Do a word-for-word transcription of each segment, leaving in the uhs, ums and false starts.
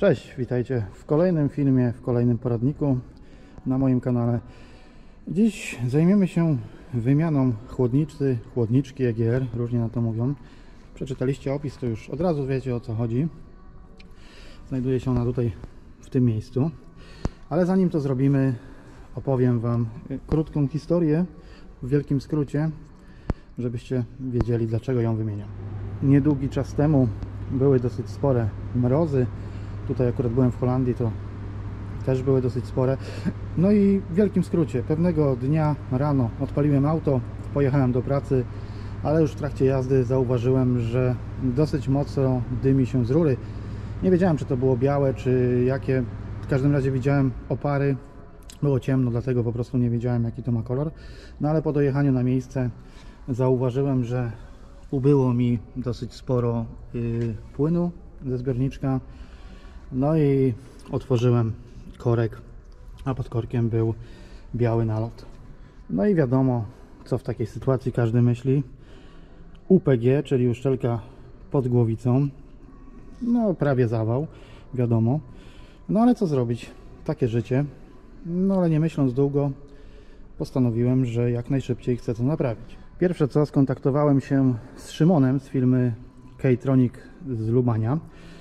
Cześć, witajcie w kolejnym filmie, w kolejnym poradniku na moim kanale. Dziś zajmiemy się wymianą chłodnicy, chłodniczki E G R, różnie na to mówią. Przeczytaliście opis, to już od razu wiecie, o co chodzi. Znajduje się ona tutaj w tym miejscu. Ale zanim to zrobimy, opowiem Wam krótką historię, w wielkim skrócie, żebyście wiedzieli, dlaczego ją wymieniam. Niedługi czas temu były dosyć spore mrozy. Tutaj akurat byłem w Holandii, to też były dosyć spore. No i w wielkim skrócie, pewnego dnia rano odpaliłem auto, pojechałem do pracy, ale już w trakcie jazdy zauważyłem, że dosyć mocno dymi się z rury. Nie wiedziałem, czy to było białe, czy jakie. W każdym razie widziałem opary. Było ciemno, dlatego po prostu nie wiedziałem, jaki to ma kolor. No ale po dojechaniu na miejsce zauważyłem, że ubyło mi dosyć sporo yy, płynu ze zbiorniczka. No i otworzyłem korek, a pod korkiem był biały nalot. No i wiadomo, co w takiej sytuacji każdy myśli. U P G, czyli uszczelka pod głowicą. No prawie zawał, wiadomo. No ale co zrobić? Takie życie. No ale nie myśląc długo, postanowiłem, że jak najszybciej chcę to naprawić. Pierwsze co, skontaktowałem się z Szymonem z firmy K-Tronic z Lubania.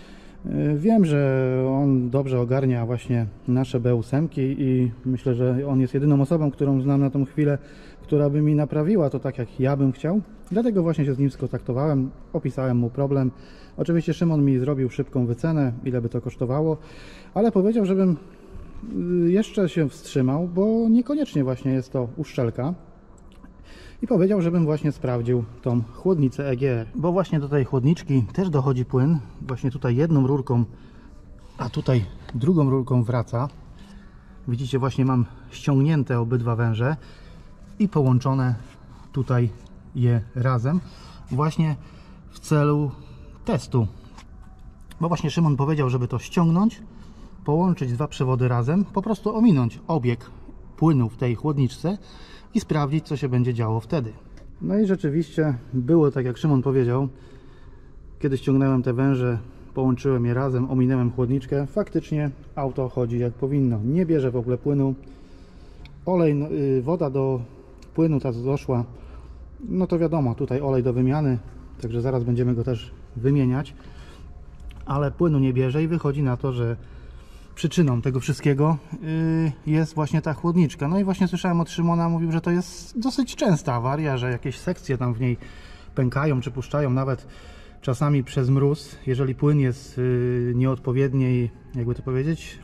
Wiem, że on dobrze ogarnia właśnie nasze B osiem i myślę, że on jest jedyną osobą, którą znam na tą chwilę, która by mi naprawiła to tak, jak ja bym chciał. Dlatego właśnie się z nim skontaktowałem, opisałem mu problem. Oczywiście Szymon mi zrobił szybką wycenę, ile by to kosztowało, ale powiedział, żebym jeszcze się wstrzymał, bo niekoniecznie właśnie jest to uszczelka. I powiedział, żebym właśnie sprawdził tą chłodnicę E G R. Bo właśnie do tej chłodniczki też dochodzi płyn. Właśnie tutaj jedną rurką, a tutaj drugą rurką wraca. Widzicie, właśnie mam ściągnięte obydwa węże i połączone tutaj je razem. Właśnie w celu testu. Bo właśnie Szymon powiedział, żeby to ściągnąć, połączyć dwa przewody razem, po prostu ominąć obieg płynu w tej chłodniczce i sprawdzić, co się będzie działo wtedy. No i rzeczywiście było tak, jak Szymon powiedział. Kiedy ściągnąłem te węże, połączyłem je razem, ominąłem chłodniczkę, faktycznie auto chodzi jak powinno. Nie bierze w ogóle płynu. Olej, woda do płynu ta doszła. No to wiadomo, tutaj olej do wymiany, także zaraz będziemy go też wymieniać. Ale płynu nie bierze i wychodzi na to, że przyczyną tego wszystkiego jest właśnie ta chłodniczka. No i właśnie słyszałem od Szymona, mówił, że to jest dosyć częsta awaria, że jakieś sekcje tam w niej pękają czy puszczają, nawet czasami przez mróz, jeżeli płyn jest nieodpowiedniej, jakby to powiedzieć,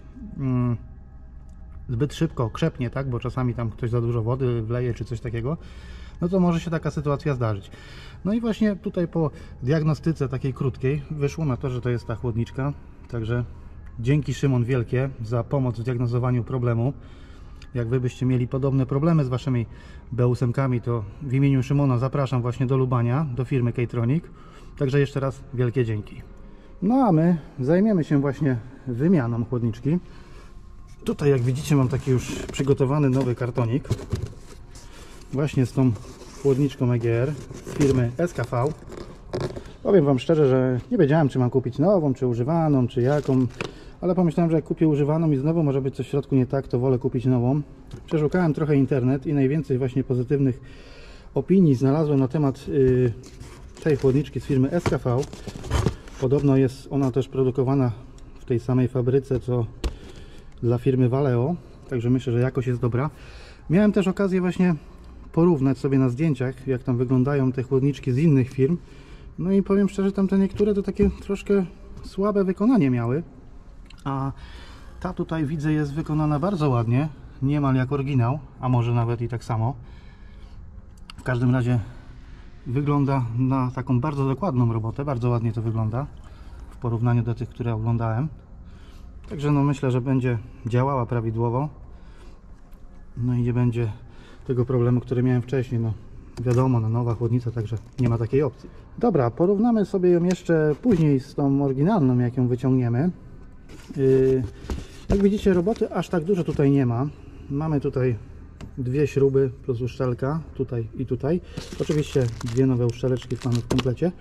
zbyt szybko krzepnie, tak, bo czasami tam ktoś za dużo wody wleje czy coś takiego, no to może się taka sytuacja zdarzyć. No i właśnie tutaj po diagnostyce takiej krótkiej wyszło na to, że to jest ta chłodniczka, także dzięki Szymon wielkie za pomoc w diagnozowaniu problemu. Jak wy byście mieli podobne problemy z waszymi B osiem kami, to w imieniu Szymona zapraszam właśnie do Lubania, do firmy K-Tronic. Także jeszcze raz wielkie dzięki. No a my zajmiemy się właśnie wymianą chłodniczki. Tutaj, jak widzicie, mam taki już przygotowany nowy kartonik. Właśnie z tą chłodniczką E G R z firmy S K V. Powiem wam szczerze, że nie wiedziałem, czy mam kupić nową, czy używaną, czy jaką. Ale pomyślałem, że jak kupię używaną i znowu może być coś w środku nie tak, to wolę kupić nową. Przeszukałem trochę internet i najwięcej właśnie pozytywnych opinii znalazłem na temat yy, tej chłodniczki z firmy S K V. Podobno jest ona też produkowana w tej samej fabryce, co dla firmy Valeo. Także myślę, że jakość jest dobra. Miałem też okazję właśnie porównać sobie na zdjęciach, jak tam wyglądają te chłodniczki z innych firm. No i powiem szczerze, tam te niektóre to takie troszkę słabe wykonanie miały. A ta tutaj widzę jest wykonana bardzo ładnie, niemal jak oryginał, a może nawet i tak samo. W każdym razie wygląda na taką bardzo dokładną robotę, bardzo ładnie to wygląda w porównaniu do tych, które oglądałem. Także no myślę, że będzie działała prawidłowo. No i nie będzie tego problemu, który miałem wcześniej. No wiadomo, no nowa chłodnica, także nie ma takiej opcji. Dobra, porównamy sobie ją jeszcze później z tą oryginalną, jak ją wyciągniemy. Yy, jak widzicie, roboty aż tak dużo tutaj nie ma. Mamy tutaj dwie śruby plus uszczelka, tutaj i tutaj. Oczywiście dwie nowe uszczeleczki mamy w komplecie.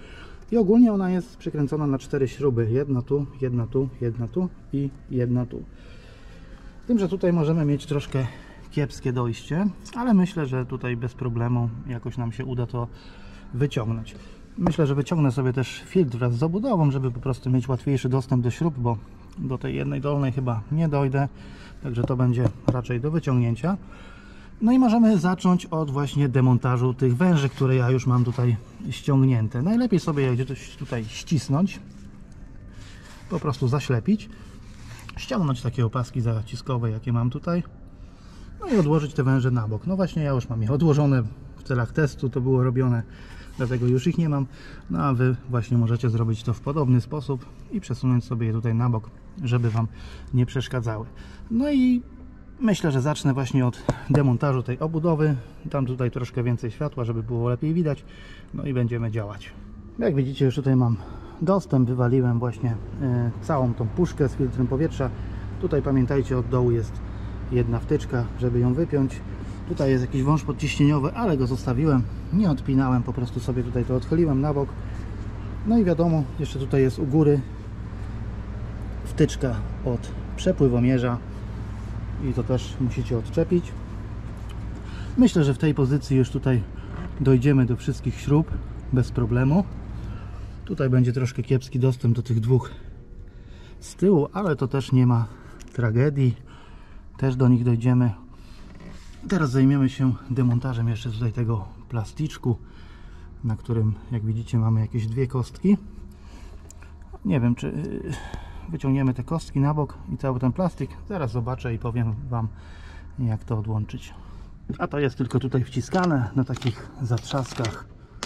I ogólnie ona jest przykręcona na cztery śruby. Jedna tu, jedna tu, jedna tu i jedna tu. Z tym, że tutaj możemy mieć troszkę kiepskie dojście, ale myślę, że tutaj bez problemu jakoś nam się uda to wyciągnąć. Myślę, że wyciągnę sobie też filtr wraz z obudową, żeby po prostu mieć łatwiejszy dostęp do śrub, bo do tej jednej dolnej chyba nie dojdę, także to będzie raczej do wyciągnięcia. No i możemy zacząć od właśnie demontażu tych węży, które ja już mam tutaj ściągnięte. Najlepiej sobie je gdzieś tutaj ścisnąć, po prostu zaślepić, ściągnąć takie opaski zaciskowe, jakie mam tutaj, no i odłożyć te węże na bok. No właśnie ja już mam je odłożone w celach testu, to było robione, dlatego już ich nie mam. No a Wy właśnie możecie zrobić to w podobny sposób i przesunąć sobie je tutaj na bok, żeby Wam nie przeszkadzały. No i myślę, że zacznę właśnie od demontażu tej obudowy. Tam tutaj troszkę więcej światła, żeby było lepiej widać. No i będziemy działać. Jak widzicie, już tutaj mam dostęp. Wywaliłem właśnie e, całą tą puszkę z filtrem powietrza. Tutaj pamiętajcie, od dołu jest jedna wtyczka, żeby ją wypiąć. Tutaj jest jakiś wąż podciśnieniowy, ale go zostawiłem. Nie odpinałem, po prostu sobie tutaj to odchyliłem na bok. No i wiadomo, jeszcze tutaj jest u góry wtyczka od przepływomierza. I to też musicie odczepić. Myślę, że w tej pozycji już tutaj dojdziemy do wszystkich śrub bez problemu. Tutaj będzie troszkę kiepski dostęp do tych dwóch z tyłu, ale to też nie ma tragedii. Też do nich dojdziemy. Teraz zajmiemy się demontażem jeszcze tutaj tego plasticzku, na którym, jak widzicie, mamy jakieś dwie kostki. Nie wiem, czy wyciągniemy te kostki na bok i cały ten plastik. Zaraz zobaczę i powiem Wam, jak to odłączyć. A to jest tylko tutaj wciskane na takich zatrzaskach.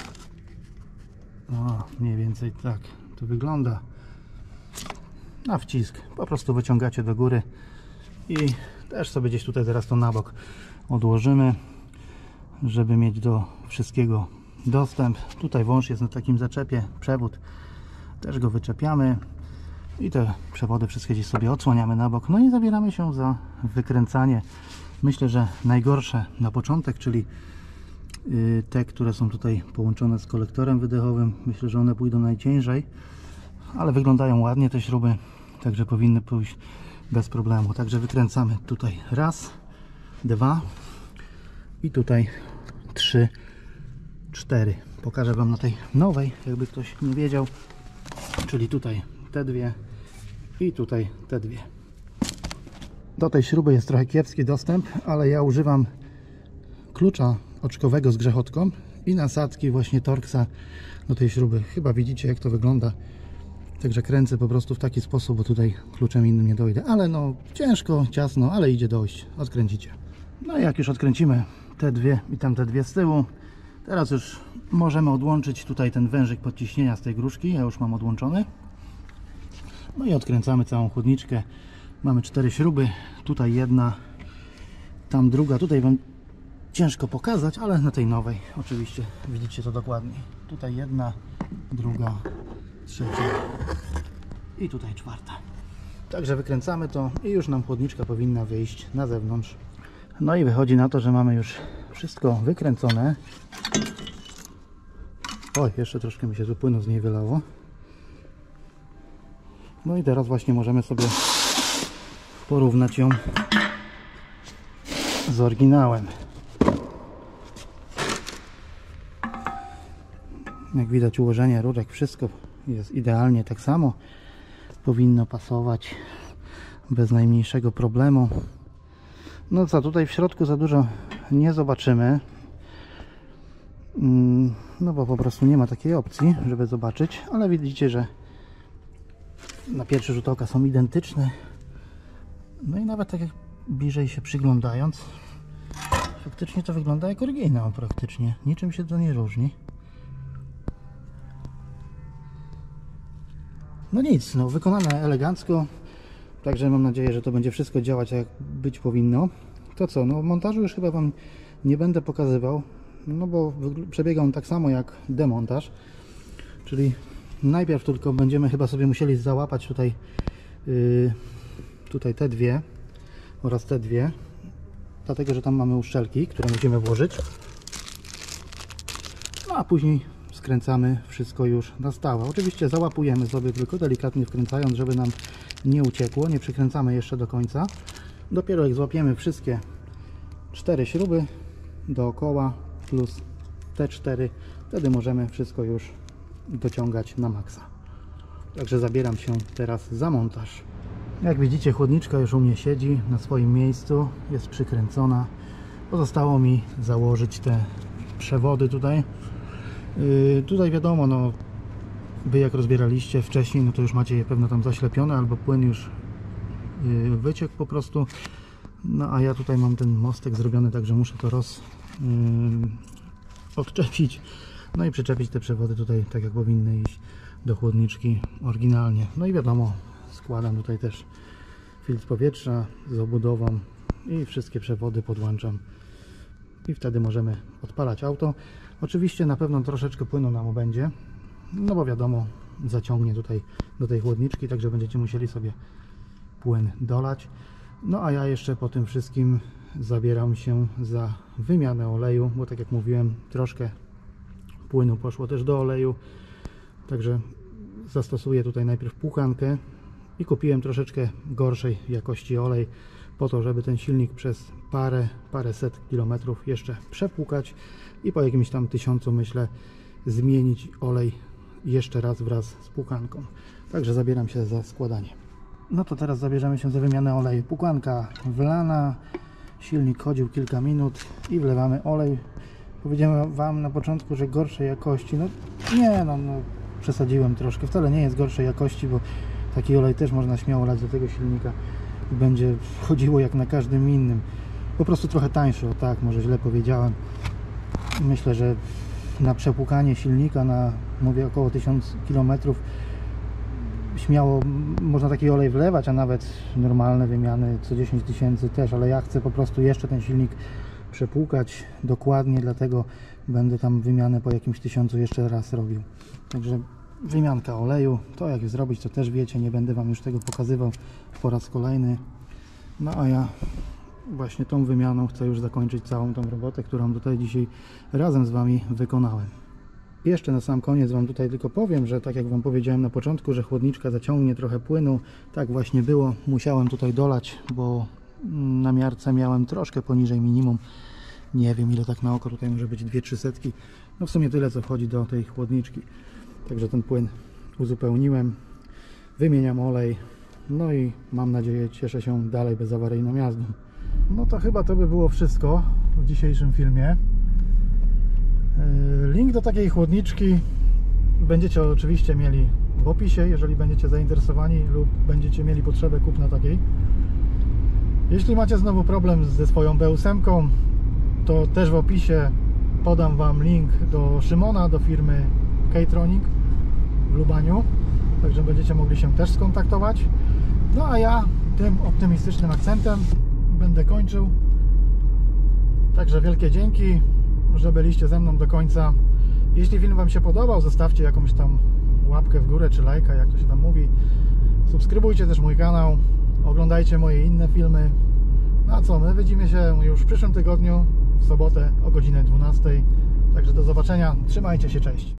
O, mniej więcej tak to wygląda. Na wcisk. Po prostu wyciągacie do góry i też sobie gdzieś tutaj zaraz to na bok odłożymy, żeby mieć do wszystkiego dostęp. Tutaj wąż jest na takim zaczepie, przewód. Też go wyczepiamy. I te przewody wszystkie gdzieś sobie odsłaniamy na bok. No i zabieramy się za wykręcanie. Myślę, że najgorsze na początek, czyli te, które są tutaj połączone z kolektorem wydechowym. Myślę, że one pójdą najciężej, ale wyglądają ładnie te śruby, także powinny pójść bez problemu. Także wykręcamy tutaj raz, dwa i tutaj trzy, cztery. Pokażę Wam na tej nowej, jakby ktoś nie wiedział, czyli tutaj te dwie i tutaj te dwie. Do tej śruby jest trochę kiepski dostęp, ale ja używam klucza oczkowego z grzechotką i nasadki właśnie Torxa do tej śruby. Chyba widzicie, jak to wygląda. Także kręcę po prostu w taki sposób, bo tutaj kluczem innym nie dojdę. Ale no ciężko, ciasno, ale idzie dojść. Odkręcicie. No i jak już odkręcimy te dwie i tamte dwie z tyłu, teraz już możemy odłączyć tutaj ten wężyk podciśnienia z tej gruszki. Ja już mam odłączony. No i odkręcamy całą chłodniczkę. Mamy cztery śruby. Tutaj jedna, tam druga. Tutaj Wam ciężko pokazać, ale na tej nowej oczywiście widzicie to dokładnie. Tutaj jedna, druga, trzecia i tutaj czwarta. Także wykręcamy to i już nam chłodniczka powinna wyjść na zewnątrz. No i wychodzi na to, że mamy już wszystko wykręcone. Oj, jeszcze troszkę mi się tu płynu z niej wylało. No i teraz właśnie możemy sobie porównać ją z oryginałem. Jak widać, ułożenie rurek, wszystko jest idealnie tak samo. Powinno pasować bez najmniejszego problemu. No co, tutaj w środku za dużo nie zobaczymy. No bo po prostu nie ma takiej opcji, żeby zobaczyć, ale widzicie, że na pierwszy rzut oka są identyczne. No i nawet tak jak bliżej się przyglądając, faktycznie to wygląda jak oryginał praktycznie. Niczym się to nie różni. No nic, no wykonane elegancko. Także mam nadzieję, że to będzie wszystko działać jak być powinno. To co, no montażu już chyba Wam nie będę pokazywał, no bo przebiega on tak samo jak demontaż. Czyli najpierw tylko będziemy chyba sobie musieli załapać tutaj yy, tutaj te dwie oraz te dwie, dlatego że tam mamy uszczelki, które musimy włożyć. No a później skręcamy wszystko już na stałe. Oczywiście załapujemy sobie tylko delikatnie wkręcając, żeby nam nie uciekło. Nie przykręcamy jeszcze do końca. Dopiero jak złapiemy wszystkie cztery śruby dookoła plus te cztery, wtedy możemy wszystko już dociągać na maksa. Także zabieram się teraz za montaż. Jak widzicie, chłodniczka już u mnie siedzi na swoim miejscu, jest przykręcona. Pozostało mi założyć te przewody tutaj. Yy, tutaj wiadomo, no wy jak rozbieraliście wcześniej, no to już macie je pewno tam zaślepione, albo płyn już yy, wyciekł po prostu. No a ja tutaj mam ten mostek zrobiony, także muszę to roz yy, odczepić, no i przyczepić te przewody tutaj tak jak powinny iść do chłodniczki oryginalnie. No i wiadomo, składam tutaj też filtr powietrza z obudową i wszystkie przewody podłączam i wtedy możemy odpalać auto. Oczywiście na pewno troszeczkę płynu nam będzie, no bo wiadomo, zaciągnie tutaj do tej chłodniczki, także będziecie musieli sobie płyn dolać. No a ja jeszcze po tym wszystkim zabieram się za wymianę oleju, bo tak jak mówiłem, troszkę płynu poszło też do oleju, także zastosuję tutaj najpierw płukankę i kupiłem troszeczkę gorszej jakości olej po to, żeby ten silnik przez parę, paręset kilometrów jeszcze przepłukać i po jakimś tam tysiącu, myślę, zmienić olej jeszcze raz wraz z płukanką. Także zabieram się za składanie. No to teraz zabierzemy się za wymianę oleju. Płukanka wlana, silnik chodził kilka minut i wlewamy olej. Powiedziałem wam na początku, że gorszej jakości. No nie, no, no przesadziłem troszkę. Wcale nie jest gorszej jakości, bo taki olej też można śmiało lać do tego silnika i będzie chodziło jak na każdym innym. Po prostu trochę tańszy, o tak, może źle powiedziałem. Myślę, że na przepłukanie silnika na, mówię, około tysiąc kilometrów śmiało można taki olej wlewać, a nawet normalne wymiany co dziesięć tysięcy też, ale ja chcę po prostu jeszcze ten silnik przepłukać dokładnie, dlatego będę tam wymianę po jakimś tysiącu jeszcze raz robił. Także wymianka oleju, to jak zrobić, to też wiecie, nie będę wam już tego pokazywał po raz kolejny. No a ja właśnie tą wymianą chcę już zakończyć całą tą robotę, którą tutaj dzisiaj razem z wami wykonałem. Jeszcze na sam koniec wam tutaj tylko powiem, że tak jak wam powiedziałem na początku, że chłodniczka zaciągnie trochę płynu, tak właśnie było, musiałem tutaj dolać, bo na miarce miałem troszkę poniżej minimum, nie wiem ile tak na oko, tutaj może być dwie trzy setki, no w sumie tyle co wchodzi do tej chłodniczki, także ten płyn uzupełniłem, wymieniam olej, no i mam nadzieję, cieszę się dalej bezawaryjną jazdą. No to chyba to by było wszystko w dzisiejszym filmie. Link do takiej chłodniczki będziecie oczywiście mieli w opisie, jeżeli będziecie zainteresowani lub będziecie mieli potrzebę kupna takiej. Jeśli macie znowu problem ze swoją B osiem, to też w opisie podam wam link do Szymona, do firmy K-Tronic w Lubaniu, także będziecie mogli się też skontaktować. No a ja tym optymistycznym akcentem będę kończył. Także wielkie dzięki, że byliście ze mną do końca. Jeśli film wam się podobał, zostawcie jakąś tam łapkę w górę czy lajka, jak to się tam mówi. Subskrybujcie też mój kanał, oglądajcie moje inne filmy. No a co, my widzimy się już w przyszłym tygodniu, w sobotę o godzinie dwunastej. Także do zobaczenia, trzymajcie się, cześć.